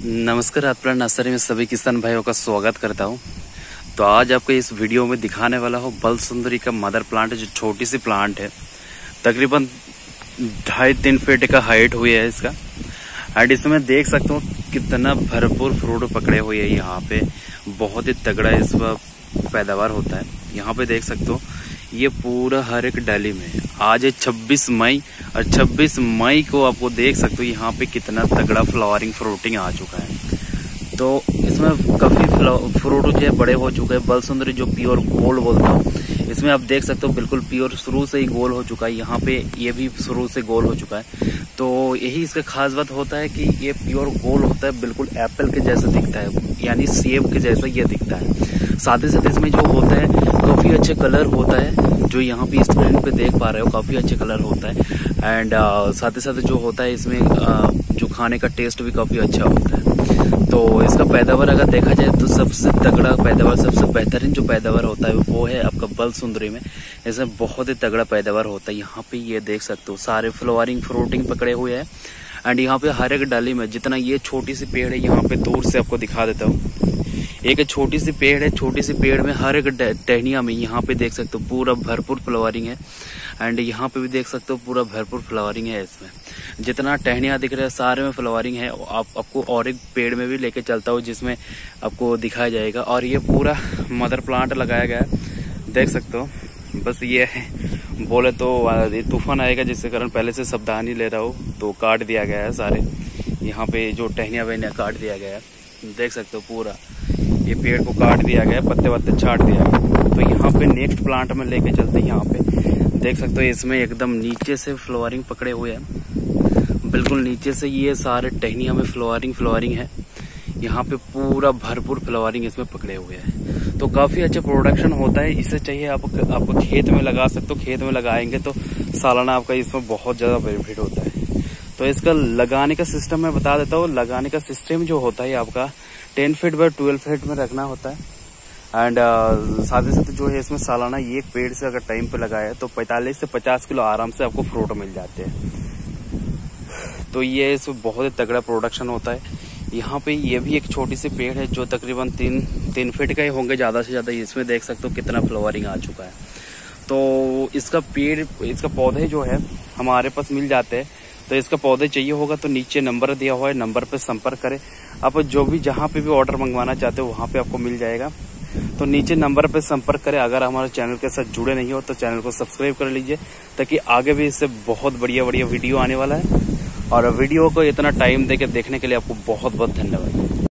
नमस्कार, आपका नर्सरी में सभी किसान भाइयों का स्वागत करता हूं। तो आज आपको इस वीडियो में दिखाने वाला हूं बलसुंदरी का मदर प्लांट है, जो छोटी सी प्लांट है। तकरीबन 2.5-3 फीट का हाइट हुई है इसका। एंड इसमें देख सकते हो कितना भरपूर फ्रूट पकड़े हुए है। यहाँ पे बहुत ही तगड़ा इस पैदावार होता है। यहाँ पे देख सकते हो ये पूरा हर एक डाली में। आज है 26 मई और 26 मई को आपको देख सकते हो यहाँ पे कितना तगड़ा फ्लावरिंग फ्रूटिंग आ चुका है। तो इसमें काफी फ्रूट जो है बड़े हो चुके हैं। बलसुंदरी जो प्योर गोल्ड बोलता हूँ, इसमें आप देख सकते हो बिल्कुल प्योर शुरू से ही गोल हो चुका है। यहाँ पे ये भी शुरू से गोल हो चुका है। तो यही इसका खास बात होता है कि ये प्योर गोल होता है, बिल्कुल एप्पल के जैसा दिखता है, यानी सेब के जैसा ये दिखता है। साथ ही साथ इसमें जो होता है काफी अच्छे कलर होता है, जो यहाँ पे स्क्रीन पे देख पा रहे हो काफी अच्छे कलर होता है। एंड साथ ही साथ जो होता है इसमें जो खाने का टेस्ट भी काफी अच्छा होता है। तो इसका पैदावार अगर देखा जाए तो सबसे तगड़ा पैदावार, सबसे बेहतरीन जो पैदावार होता है वो है आपका बलसुंदरी में। इसमें बहुत ही तगड़ा पैदावार होता है। यहाँ पे ये देख सकते हो सारे फ्लावरिंग फ्रूटिंग पकड़े हुए हैं। एंड यहाँ पे हर एक डाली में जितना ये छोटी सी पेड़ है, यहाँ पे दूर से आपको दिखा देता हूँ। एक छोटी सी पेड़ है, छोटी सी पेड़ में हर एक टहनिया में यहाँ पे देख सकते हो पूरा भरपूर फ्लावरिंग है। एंड यहाँ पे भी देख सकते हो पूरा भरपूर फ्लावरिंग है। इसमें जितना टहनिया दिख रहा है सारे में फ्लावरिंग है। आपको और एक पेड़ में भी लेके चलता हूँ जिसमें आपको दिखाया जाएगा। और ये पूरा मदर प्लांट लगाया गया है, देख सकते हो। बस ये है, बोले तो तूफान आएगा जिसके कारण पहले से सावधानी ले रहा हूँ, तो काट दिया गया है सारे। यहाँ पे जो टहनिया वहनिया काट दिया गया है, देख सकते हो पूरा ये पेड़ को काट दिया गया, पत्ते वत्ते छाट दिया गया। तो यहाँ पे नेक्स्ट प्लांट में लेके चलते हैं। यहाँ पे देख सकते हो इसमें एकदम नीचे से फ्लावरिंग पकड़े हुए हैं, बिल्कुल नीचे से ये सारे टहनिया में फ्लावरिंग है। यहाँ पे पूरा भरपूर फ्लावरिंग इसमें पकड़े हुए हैं। तो काफी अच्छा प्रोडक्शन होता है। इसे चाहिए आपको खेत में लगा सकते हो। खेत में लगाएंगे तो सालाना आपका इसमें बहुत ज्यादा बेनिफिट होता है। तो इसका लगाने का सिस्टम मैं बता देता हूँ। लगाने का सिस्टम जो होता है आपका 10 फीट बाय 12 फीट में रखना होता है। एंड साथ ही साथ जो है इसमें सालाना एक पेड़ से अगर टाइम पे लगाए तो 45 से 50 किलो आराम से आपको फ्रूट मिल जाते हैं। तो ये इसमें बहुत ही तगड़ा प्रोडक्शन होता है। यहाँ पे ये भी एक छोटी सी पेड़ है जो तकरीबन 3 फीट का ही होंगे ज्यादा से ज्यादा। इसमें देख सकते हो कितना फ्लावरिंग आ चुका है। तो इसका पेड़, इसका पौधे जो है हमारे पास मिल जाते हैं। तो इसका पौधे चाहिए होगा तो नीचे नंबर दिया हुआ है, नंबर पे संपर्क करें। आप जो भी जहाँ पे भी ऑर्डर मंगवाना चाहते हो वहाँ पे आपको मिल जाएगा। तो नीचे नंबर पे संपर्क करें। अगर हमारे चैनल के साथ जुड़े नहीं हो तो चैनल को सब्सक्राइब कर लीजिए, ताकि आगे भी इससे बहुत बढ़िया वीडियो आने वाला है। और वीडियो को इतना टाइम देके देखने के लिए आपको बहुत बहुत धन्यवाद।